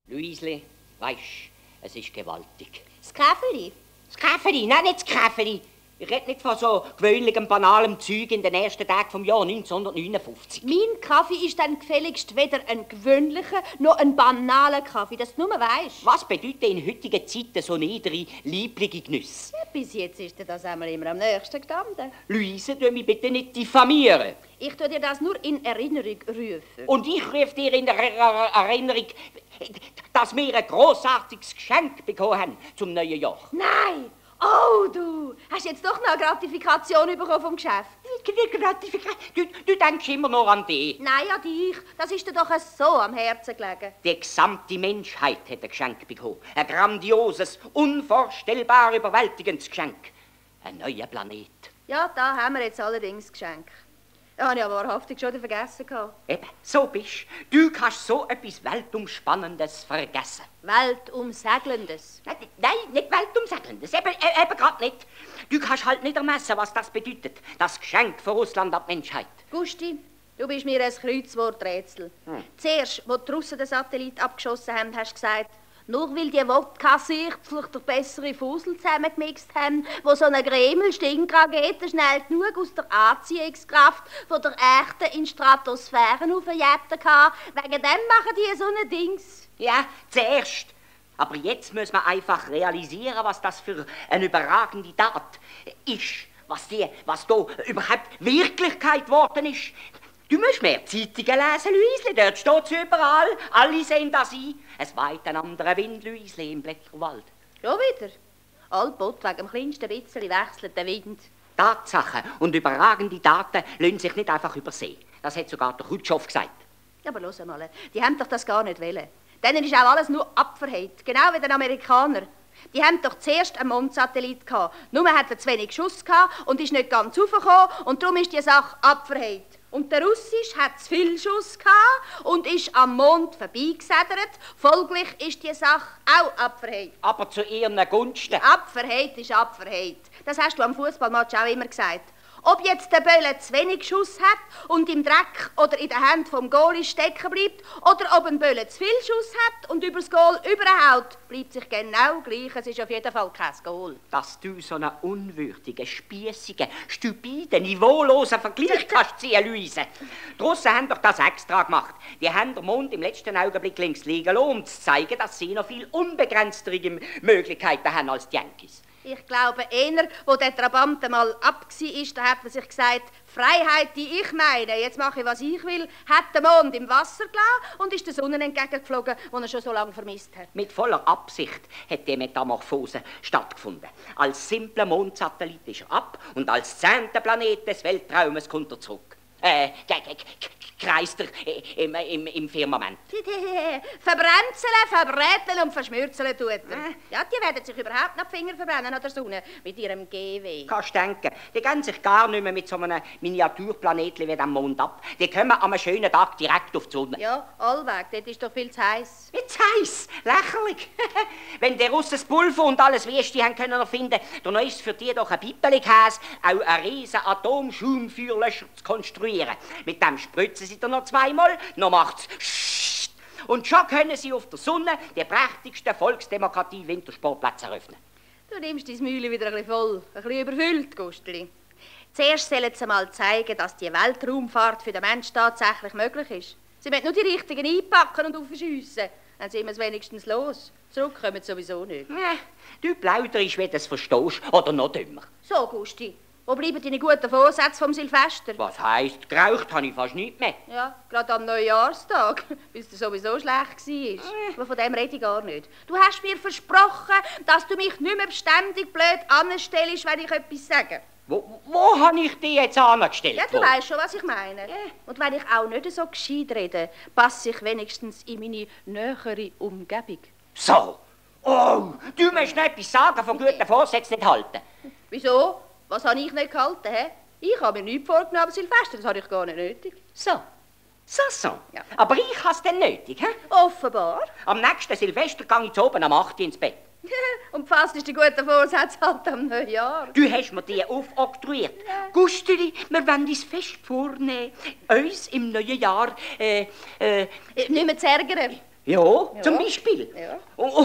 Luisli, weisst, es ist gewaltig. Das Käfeli? Das Käfeli? Nein, nicht das Käfeli. Ich rede nicht von so gewöhnlichem, banalem Zeug in den ersten Tagen vom Jahr 1959. Mein Kaffee ist dann gefälligst weder ein gewöhnlicher noch ein banaler Kaffee, dass du nur weisst. Was bedeutet in heutigen Zeiten so niedere, liebliche Genüsse? Ja, bis jetzt ist dir das einmal immer am nächsten gestanden. Luise, tu mich bitte nicht diffamieren. Ich tue dir das nur in Erinnerung rufen. Und ich rufe dir in der Erinnerung, dass wir ein grossartiges Geschenk bekommen haben zum neuen Jahr. Nein! Oh, du hast jetzt doch noch eine Gratifikation bekommen vom Geschäft. Die Gratifikation? Du denkst immer nur an dich. Nein, an dich. Das ist dir doch so am Herzen gelegen. Die gesamte Menschheit hat ein Geschenk bekommen. Ein grandioses, unvorstellbar überwältigendes Geschenk. Ein neuer Planet. Ja, da haben wir jetzt allerdings Geschenk. Das habe ich aber wahrhaftig schon vergessen. Eben, so bist du. Du kannst so etwas Weltumspannendes vergessen. Weltumsegelndes? Nein, nicht Weltumsegelndes. Eben gerade nicht. Du kannst halt nicht ermessen, was das bedeutet. Das Geschenk von Russland an die Menschheit. Gusti, du bist mir ein Kreuzworträtsel. Zuerst, als die Russen den Satellit abgeschossen haben, hast du gesagt, nur weil die Wodka sichtlich der bessere Fusel zusammengemixt haben, wo so eine Gremel-Stinkrakete schnell genug aus der Anziehungskraft von der echten in Stratosphären aufjäten kann. Wegen dem machen die so ein Dings. Ja, zuerst. Aber jetzt muss man einfach realisieren, was das für eine überragende Tat ist. Was da überhaupt Wirklichkeit geworden ist. Du musst mehr Zeitungen lesen, Luisli. Dort steht es überall. Alle sehen das ein. Es weht ein anderer Wind, Luisli, im Blätterwald. Schon wieder? Allbot wegen dem kleinsten bisschen wechselt der Wind. Tatsachen und überragende Daten lassen sich nicht einfach übersehen. Das hat sogar der Khrushchev gesagt. Ja, aber los einmal, die haben doch das gar nicht wollen. Denen ist auch alles nur abverheizt, genau wie den Amerikanern. Die haben doch zuerst einen Mondsatellit gehabt. Nur hat er zu wenig Schuss gehabt und ist nicht ganz raufgekommen und darum ist die Sache abverheizt. Und der Russisch hat zu viel Schuss gehabt und ist am Mond vorbeigesedert. Folglich ist die Sache auch abverheizt. Aber zu ihren Gunsten. Abverheizt ist abverheizt. Das hast du am Fußballmatch auch immer gesagt. Ob jetzt der Böller zu wenig Schuss hat und im Dreck oder in der Hand vom Goalie stecken bleibt, oder ob ein Böller zu viel Schuss hat und übers Goal überhaut, bleibt sich genau gleich. Es ist auf jeden Fall kein Goal. Dass du so einen unwürdigen, spiessigen, stupiden, niveaulosen Vergleich kannst ziehen, Luise. Die Russen haben doch das extra gemacht. Die haben den Mond im letzten Augenblick links liegen lassen, um zu zeigen, dass sie noch viel unbegrenztere Möglichkeiten haben als die Yankees. Ich glaube, einer, wo der Trabant mal ab war, da hat man sich gesagt, Freiheit, die ich meine, jetzt mache ich, was ich will, hat den Mond im Wasser gelassen und ist der Sonne entgegengeflogen, die er schon so lange vermisst hat. Mit voller Absicht hat die Metamorphose stattgefunden. Als simpler Mondsatellit ist er ab und als 10. Planet des Weltraumes kommt er zurück. Kreist er im Firmament. Verbränzeln, verbräteln und verschmürzeln tut er. Ja, die werden sich überhaupt noch die Finger verbrennen an der Sonne mit ihrem GW. Kannst denken, die gehen sich gar nicht mehr mit so einem Miniaturplanetli wie dem Mond ab. Die kommen am schönen Tag direkt auf die Sonne. Ja, allweg, dort ist doch viel zu heiß. Nicht zu heiß, lächerlich. Wenn die Russen das Pulver und alles Weste haben können erfinden, dann ist für die doch ein Pippeli-Käse, auch ein riesen Atomschaumfeuerlöscher zu konstruieren. Mit dem spritzen sie dann noch zweimal, noch macht's und schon können sie auf der Sonne die prächtigsten Volksdemokratie-Wintersportplätze eröffnen. Du nimmst dein Mühle wieder ein bisschen voll, ein bisschen überfüllt, Gustli. Zuerst sollen sie mal zeigen, dass die Weltraumfahrt für den Menschen tatsächlich möglich ist. Sie müssen nur die Richtigen einpacken und aufschiessen. Dann sind wir es wenigstens los. Zurückkommen sowieso nicht. Du plauderst, wie du es verstehst, oder noch dümmer. So, Gusti. Wo bleiben deine guten Vorsätze vom Silvester? Was heisst, geraucht habe ich fast nicht mehr. Ja, gerade am Neujahrstag, weil es sowieso schlecht war. Aber von dem rede ich gar nicht. Du hast mir versprochen, dass du mich nicht mehr beständig blöd anstellst, wenn ich etwas sage. Wo habe ich dich jetzt angestellt? Ja, du weißt schon, was ich meine. Und wenn ich auch nicht so gescheit rede, passe ich wenigstens in meine nähere Umgebung. So. Oh, du musst noch etwas sagen, von guten Vorsätzen nicht halten. Wieso? Was habe ich nicht gehalten, hä? Ich habe mir nichts vorgenommen, Silvester, das habe ich gar nicht nötig. So. Ja. Aber ich habe es dann nötig, hä? Offenbar. Am nächsten Silvester gehe ich oben am 8 Uhr ins Bett. Und fast ist die gute Vorsatz halt am Neujahr. Du hast mir die aufoktroyiert. Ja. Gusteli, wir wollen uns fest vornehmen, uns im neuen Jahr, nicht mehr zu ärgern. Ja, zum Beispiel. Ja.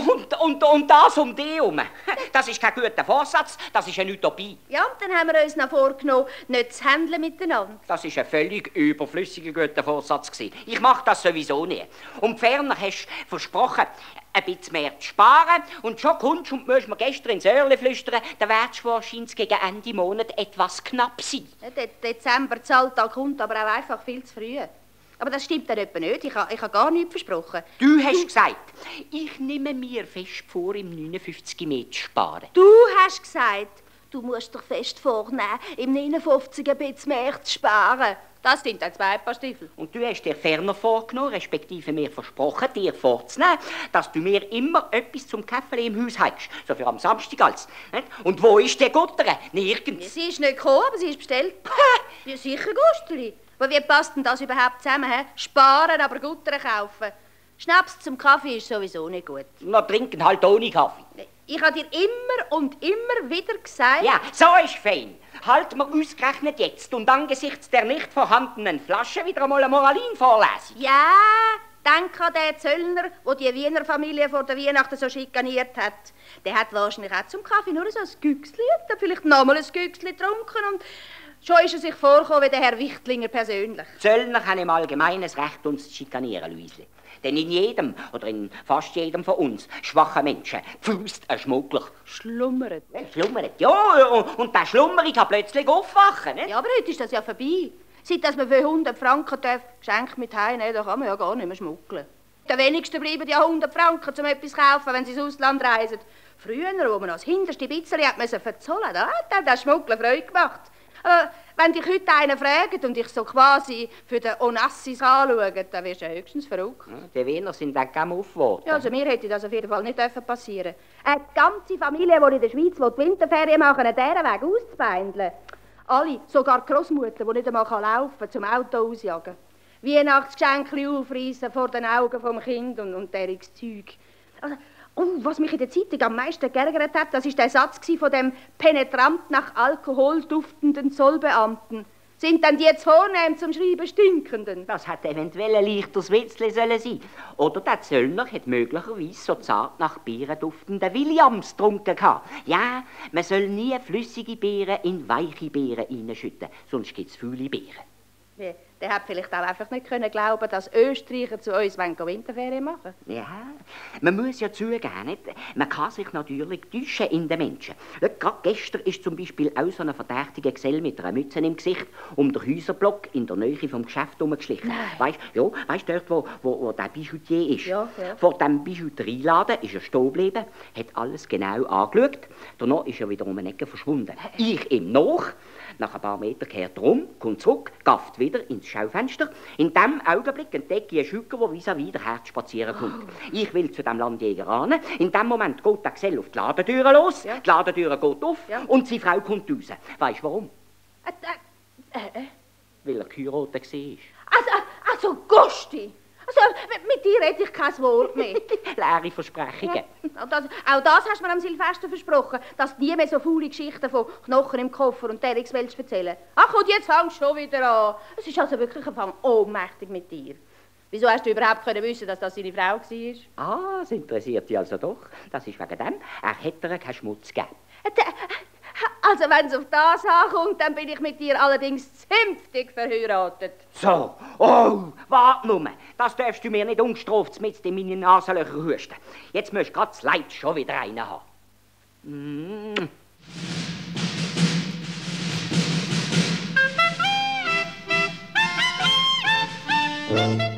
Und das um die herum. Das ist kein guter Vorsatz, das ist eine Utopie. Ja, und dann haben wir uns noch vorgenommen, nicht zu handeln miteinander. Das ist ein völlig überflüssiger guter Vorsatz gewesen. Ich mache das sowieso nie. Und ferner hast du versprochen, ein bisschen mehr zu sparen. Und schon kommst und musst mir gestern ins Öhrchen flüstern, dann werdest du wahrscheinlich gegen Ende Monat etwas knapp sein. Ja, der Dezember-Zahltag kommt aber auch einfach viel zu früh. Aber das stimmt dann etwa nicht. Ich habe gar nichts versprochen. Du hast gesagt, ich nehme mir fest vor, im 59 Meter zu sparen. Du hast gesagt, du musst dich fest vornehmen, im 59 ein bisschen mehr zu sparen. Das sind dann 2 Paar Stiefel. Und du hast dir ferner vorgenommen, respektive mir versprochen, dir vorzunehmen, dass du mir immer etwas zum Käffeli im Haus hast. So für am Samstag als. Nicht? Und wo ist der Guttere? Nirgends. Sie ist nicht gekommen, aber sie ist bestellt. Ja, sicher, Gusteli. Aber wie passt denn das überhaupt zusammen? He? Sparen, aber Gutter kaufen. Schnaps zum Kaffee ist sowieso nicht gut. Na, trinken halt ohne Kaffee. Ich habe dir immer und immer wieder gesagt... Ja, so ist fein. Halt mir ausgerechnet jetzt und angesichts der nicht vorhandenen Flasche wieder einmal eine Moralin-Vorlesung. Ja, denk an den Zöllner, der die Wiener Familie vor der Weihnachten so schikaniert hat. Der hat wahrscheinlich auch zum Kaffee nur so ein Güchsli und dann vielleicht nochmal ein Güchsli getrunken und... Schon ist er sich vorgekommen wie der Herr Wichtlinger persönlich. Zöllner haben im Allgemeinen das Recht, uns zu schikanieren, Luisle. Denn in jedem, oder in fast jedem von uns, schwachen Menschen, pfust ein Schmuggler. Schlummert. Ja, schlummert, ja. Und der Schlummerig kann plötzlich aufwachen, ne? Ja, aber heute ist das ja vorbei. Seit dass man für 100 Franken Geschenk mit heimnehmen darf, da kann man ja gar nicht mehr schmuggeln. Den wenigsten bleiben ja 100 Franken, um etwas zu kaufen, wenn sie ins Ausland reisen. Früher, wo man als hinterste bisschen hat müssen verzollen, da hat der Schmuggler Freude gemacht. Aber wenn dich heute einer fragt und dich so quasi für den Onassis anschaut, dann wirst du höchstens verrückt. Ja, die Wiener sind dann kaum aufgeworden. Ja, also mir hätte das auf jeden Fall nicht passieren dürfen. Eine ganze Familie, die in der Schweiz die Winterferien machen, einen dieser Weg auszubeindeln. Alle, sogar die Großmutter, die nicht einmal laufen kann, zum Auto ausjagen. Weihnachtsgeschenke aufreißen vor den Augen vom Kind und deriges Zeug. Also, was mich in der Zeitung am meisten geärgert hat, das war der Satz von dem penetrant nach Alkohol duftenden Zollbeamten. Sind denn die jetzt vornehm zum Schreiben Stinkenden? Das hat eventuell ein leichtes Witzli sollen sein. Oder der Zöllner hat möglicherweise so zart nach Beeren duftenden Williams getrunken gehabt. Ja, man soll nie flüssige Beeren in weiche Beeren reinschütten, sonst gibt's viele Beeren. Der hat vielleicht auch einfach nicht können glauben, dass Österreicher zu uns Winterferien machen. Ja, man muss ja zugeben, nicht? Man kann sich natürlich täuschen in den Menschen. Gerade gestern ist zum Beispiel auch so ein verdächtiger Gesell mit einer Mütze im Gesicht um den Häuserblock in der Nähe vom Geschäft herumgeschlichen. Weißt du, dort, wo der Bijoutier ist? Ja. Vor dem Bijouterieladen ist er stehen geblieben, hat alles genau angeschaut. Danach ist er wieder um eine Ecke verschwunden. Ich ihm nach. Nach ein paar Metern kehrt er um, kommt zurück, gafft wieder ins Schaufenster. In dem Augenblick entdecke ich einen Schücker, der vis-à-vis der Herz spazieren kommt. Ich will zu dem Landjäger ran. In dem Moment geht der Gesell auf die Ladentür los. Ja. Die Ladentür geht auf und seine Frau kommt raus. Weißt du warum? Weil er geheiratet war. Also Gusti! Also, mit dir hätte ich kein Wort mehr. Leere Versprechungen. Ja, auch das hast du mir am Silvester versprochen, dass du nie mehr so faule Geschichten von Knochen im Koffer und Derricks willst erzählen. Ach, und jetzt fängst du schon wieder an. Es ist also wirklich ein Fang ohnmächtig mit dir. Wieso hast du überhaupt wissen, dass das seine Frau war? Ah, das interessiert dich also doch. Das ist wegen dem, er hätte ihr keinen Schmutz gegeben. Also, wenn es auf das ankommt, dann bin ich mit dir allerdings zünftig verheiratet. So, warte nur. Das darfst du mir nicht ungestraft mit in meine Nasenlöcher husten. Jetzt musst du grad das Leid schon wieder rein haben. Mm.